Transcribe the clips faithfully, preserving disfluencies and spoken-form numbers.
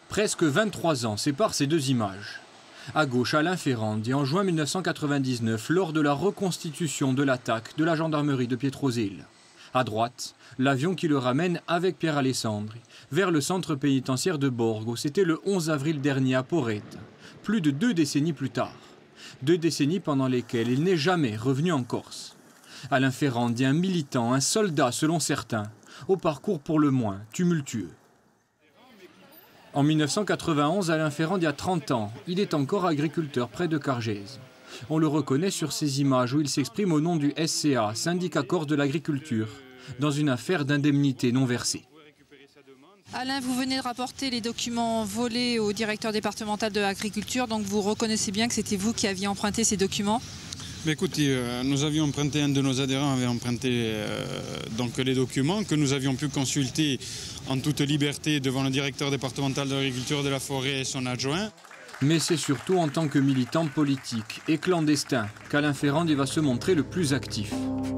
Presque vingt-trois ans séparent ces deux images. À gauche, Alain Ferrand dit en juin mille neuf cent quatre-vingt-dix-neuf, lors de la reconstitution de l'attaque de la gendarmerie de Pietrosil. À droite, l'avion qui le ramène avec Pierre Alessandri vers le centre pénitentiaire de Borgo. C'était le onze avril dernier à Porretta, plus de deux décennies plus tard. Deux décennies pendant lesquelles il n'est jamais revenu en Corse. Alain Ferrand dit un militant, un soldat selon certains, au parcours pour le moins tumultueux. En mille neuf cent quatre-vingt-onze, Alain Ferrand a trente ans. Il est encore agriculteur près de Cargèse. On le reconnaît sur ces images où il s'exprime au nom du S C A, syndicat corse de l'agriculture, dans une affaire d'indemnité non versée. Alain, vous venez de rapporter les documents volés au directeur départemental de l'agriculture, donc vous reconnaissez bien que c'était vous qui aviez emprunté ces documents? Mais écoutez, euh, nous avions emprunté, un de nos adhérents avait emprunté euh, donc les documents que nous avions pu consulter en toute liberté devant le directeur départemental de l'agriculture, de la forêt et son adjoint. Mais c'est surtout en tant que militant politique et clandestin qu'Alain Ferrand va se montrer le plus actif.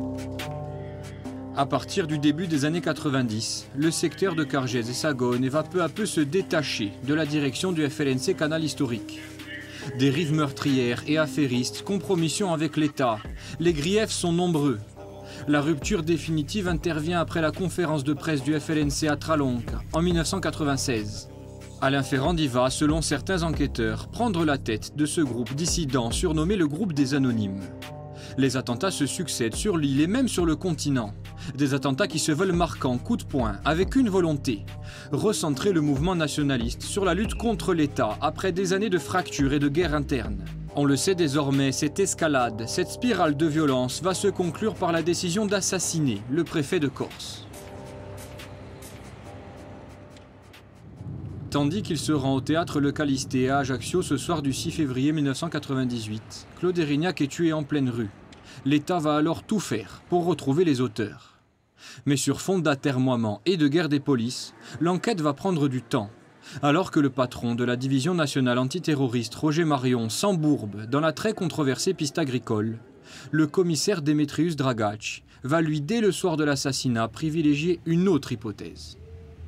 À partir du début des années quatre-vingt-dix, le secteur de Cargèse et Sagone va peu à peu se détacher de la direction du F L N C Canal Historique. Dérives meurtrières et affairistes, compromission avec l'État, les griefs sont nombreux. La rupture définitive intervient après la conférence de presse du F L N C à Tralonca en mille neuf cent quatre-vingt-seize. Alain Ferrand va, selon certains enquêteurs, prendre la tête de ce groupe dissident surnommé le groupe des Anonymes. Les attentats se succèdent sur l'île et même sur le continent. Des attentats qui se veulent marquants, coup de poing, avec une volonté. Recentrer le mouvement nationaliste sur la lutte contre l'État après des années de fractures et de guerre interne. On le sait désormais, cette escalade, cette spirale de violence va se conclure par la décision d'assassiner le préfet de Corse. Tandis qu'il se rend au théâtre Le Callisté à Ajaccio ce soir du six février mille neuf cent quatre-vingt-dix-huit, Claude Érignac est tué en pleine rue. L'État va alors tout faire pour retrouver les auteurs. Mais sur fond d'atermoiement et de guerre des polices, l'enquête va prendre du temps. Alors que le patron de la division nationale antiterroriste Roger Marion s'embourbe dans la très controversée piste agricole, le commissaire Demetrius Dragac va lui, dès le soir de l'assassinat, privilégier une autre hypothèse.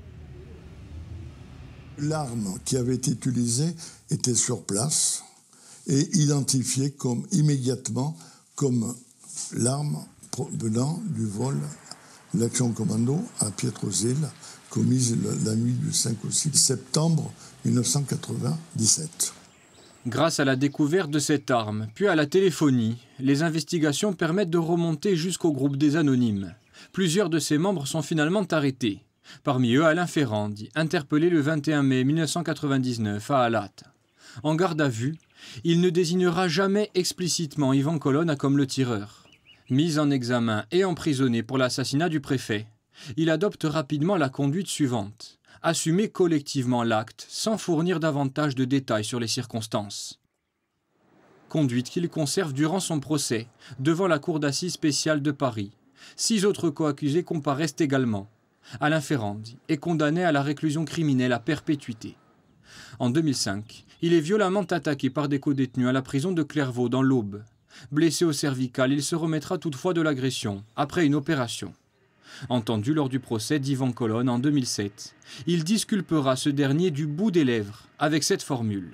L'arme qui avait été utilisée était sur place et identifiée comme, immédiatement comme l'arme venant du vol de l'action commando à Pietrosil, commise la nuit du cinq au six septembre mille neuf cent quatre-vingt-dix-sept. Grâce à la découverte de cette arme, puis à la téléphonie, les investigations permettent de remonter jusqu'au groupe des Anonymes. Plusieurs de ses membres sont finalement arrêtés. Parmi eux, Alain Ferrand, interpellé le vingt et un mai mille neuf cent quatre-vingt-dix-neuf à Alate. En garde à vue, il ne désignera jamais explicitement Yvan Colonna comme le tireur. Mis en examen et emprisonné pour l'assassinat du préfet, il adopte rapidement la conduite suivante: assumer collectivement l'acte sans fournir davantage de détails sur les circonstances. Conduite qu'il conserve durant son procès devant la cour d'assises spéciale de Paris. Six autres coaccusés comparaissent également. Alain Ferrand est condamné à la réclusion criminelle à perpétuité. En deux mille cinq, il est violemment attaqué par des codétenus à la prison de Clairvaux dans l'Aube. Blessé au cervical, il se remettra toutefois de l'agression après une opération. Entendu lors du procès d'Yvan Colonna en deux mille sept, il disculpera ce dernier du bout des lèvres avec cette formule.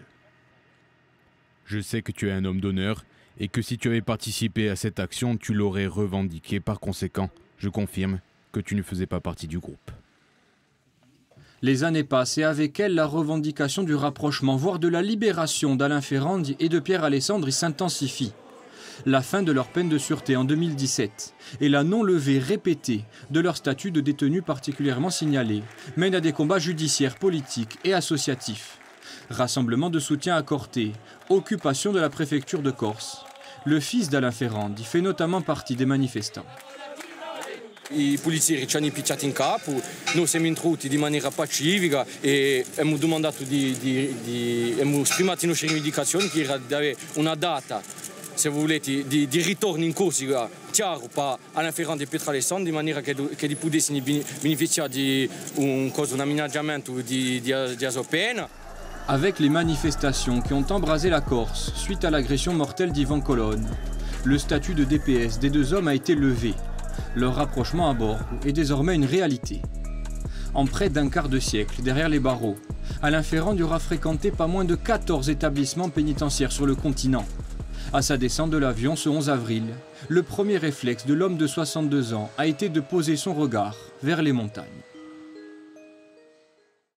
Je sais que tu es un homme d'honneur et que si tu avais participé à cette action, tu l'aurais revendiqué. Par conséquent, je confirme que tu ne faisais pas partie du groupe. Les années passent et avec elles la revendication du rapprochement, voire de la libération d'Alain Ferrand et de Pierre Alessandri s'intensifie. La fin de leur peine de sûreté en deux mille dix-sept et la non-levée répétée de leur statut de détenu particulièrement signalé mènent à des combats judiciaires, politiques et associatifs. Rassemblement de soutien à Corté, occupation de la préfecture de Corse. Le fils d'Alain Ferrand fait notamment partie des manifestants. I poliziotti ci hanno picchiato in capo, noi siamo intruti di maniera pacifica e abbiamo domandato di, di, di abbiamo esprimato le nostre rivendicazioni che era di avere una data, se volete, di, di ritorno in Corsica chiaro per Alain Ferrand e Pietro Alessandri, di maniera che, che potessero beneficiare di un, un aménagement di, di, di asopena. Avec les manifestations qui ont embrasé la Corse suite à l'agression mortelle d'Yvan Colonna, le statut de D P S des deux hommes a été levé. Leur rapprochement à Borgo est désormais une réalité. En près d'un quart de siècle, derrière les barreaux, Alain Ferrand aura fréquenté pas moins de quatorze établissements pénitentiaires sur le continent. À sa descente de l'avion ce onze avril, le premier réflexe de l'homme de soixante-deux ans a été de poser son regard vers les montagnes.